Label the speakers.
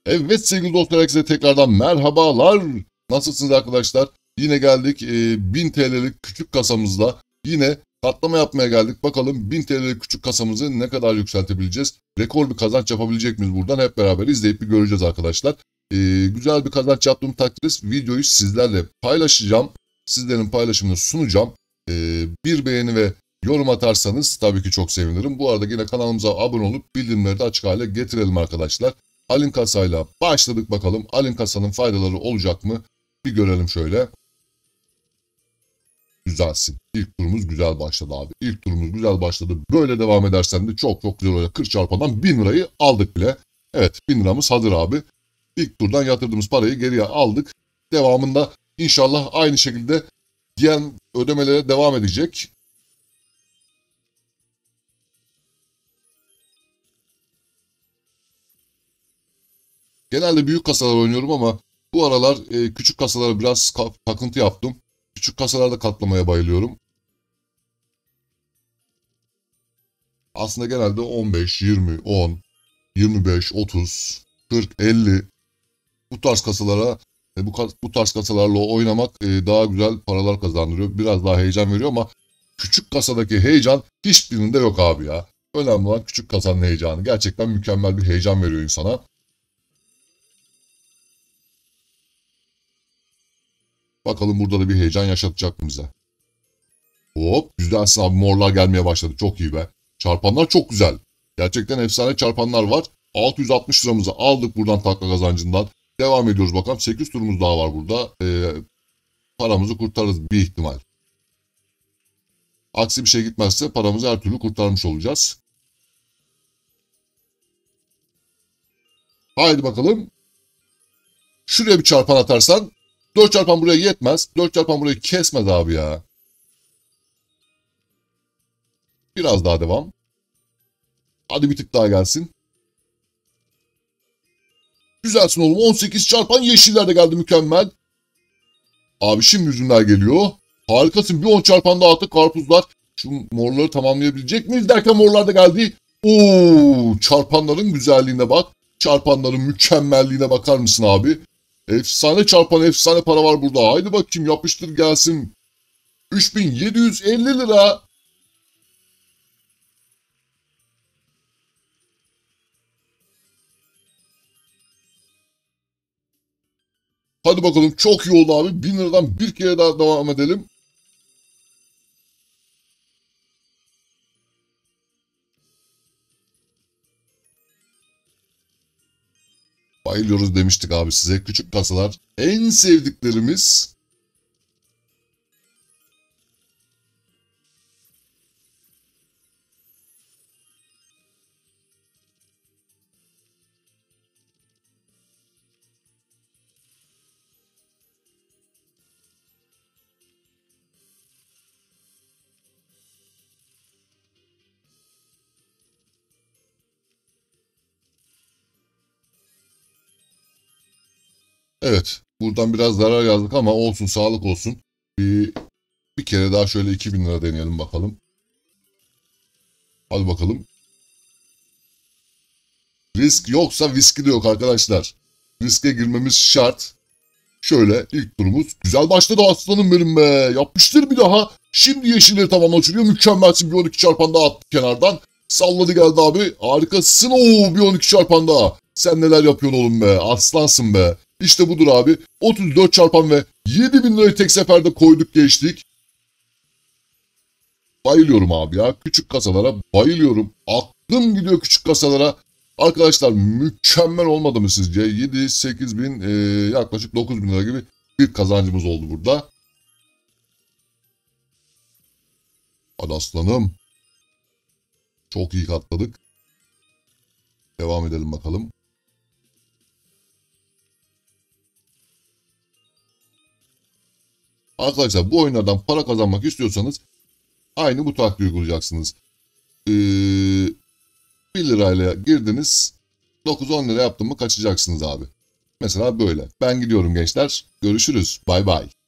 Speaker 1: Evet sevgili dostlar, herkese tekrardan merhabalar. Nasılsınız arkadaşlar? Yine geldik 1000 TL'lik küçük kasamızla. Yine katlama yapmaya geldik. Bakalım 1000 TL'lik küçük kasamızı ne kadar yükseltebileceğiz? Rekor bir kazanç yapabilecek miyiz buradan? Hep beraber izleyip bir göreceğiz arkadaşlar. Güzel bir kazanç yaptığım takdirde videoyu sizlerle paylaşacağım. Sizlerin paylaşımını sunacağım. Bir beğeni ve yorum atarsanız tabii ki çok sevinirim. Bu arada yine kanalımıza abone olup bildirimleri de açık hale getirelim arkadaşlar. Alin kasayla başladık bakalım. Alin kasanın faydaları olacak mı? Bir görelim şöyle. Güzelsin. İlk turumuz güzel başladı abi. İlk turumuz güzel başladı. Böyle devam edersen de çok güzel olacak. 40 çarpandan 1000 lirayı aldık bile. Evet, 1000 liramız hazır abi. İlk turdan yatırdığımız parayı geriye aldık. Devamında inşallah aynı şekilde diğer ödemelere devam edecek. Genelde büyük kasalar oynuyorum ama bu aralar küçük kasalara biraz takıntı yaptım. Küçük kasalarda katlamaya bayılıyorum. Aslında genelde 15, 20, 10, 25, 30, 40, 50 bu tarz kasalara bu tarz kasalarla oynamak daha güzel paralar kazandırıyor. Biraz daha heyecan veriyor ama küçük kasadaki heyecan hiçbirinde yok abi ya. Önemli olan küçük kasanın heyecanı. Gerçekten mükemmel bir heyecan veriyor insana. Bakalım burada da bir heyecan yaşatacak mı bize? Hop, güzelsin abi, morlar gelmeye başladı. Çok iyi be. Çarpanlar çok güzel. Gerçekten efsane çarpanlar var. 660 liramızı aldık buradan takla kazancından. Devam ediyoruz bakalım. 8 turumuz daha var burada. Paramızı kurtarırız bir ihtimal. Aksi bir şey gitmezse paramızı her türlü kurtarmış olacağız. Haydi bakalım. Şuraya bir çarpan atarsan 4 çarpan buraya yetmez. 4 çarpan burayı kesmez abi ya. Biraz daha devam. Hadi bir tık daha gelsin. Güzelsin oğlum. 18 çarpan yeşiller de geldi, mükemmel. Abi şimdi yüzümler geliyor. Harikasın. Bir 10 çarpan daha attık karpuzlar. Şu morları tamamlayabilecek miyiz derken morlar da geldi. Oo, çarpanların güzelliğine bak. Çarpanların mükemmelliğine bakar mısın abi? Efsane çarpan, efsane para var burada. Haydi bakayım, yapıştır gelsin. 3750 lira. Hadi bakalım, çok iyi oldu abi. 1000 liradan bir kere daha devam edelim. Bayılıyoruz demiştik abi size. Küçük kasalar en sevdiklerimiz. Evet, buradan biraz zarar yazdık ama olsun, sağlık olsun. Bir kere daha şöyle 2000 lira deneyelim bakalım. Hadi bakalım. Risk yoksa viski de yok arkadaşlar. Riske girmemiz şart. Şöyle ilk turumuz güzel başladı aslanım benim be. Yapıştır bir daha. Şimdi yeşilleri tamam açılıyor. Mükemmelsin, bir 12 çarpan daha attı kenardan. Salladı geldi abi. Harikasın. Oo, bir 12 çarpan daha. Sen neler yapıyorsun oğlum be. Aslansın be. İşte budur abi. 34 çarpan ve 7000 lirayı tek seferde koyduk geçtik. Bayılıyorum abi ya. Küçük kasalara bayılıyorum. Aklım gidiyor küçük kasalara. Arkadaşlar mükemmel olmadı mı sizce? 7-8 bin yaklaşık 9 bin lira gibi bir kazancımız oldu burada. Hadi aslanım. Çok iyi katladık. Devam edelim bakalım. Arkadaşlar bu oyunlardan para kazanmak istiyorsanız aynı bu taktiği uygulayacaksınız. 1 lirayla girdiniz, 9-10 lira yaptın mı kaçacaksınız abi. Mesela böyle. Ben gidiyorum gençler. Görüşürüz. Bay bay.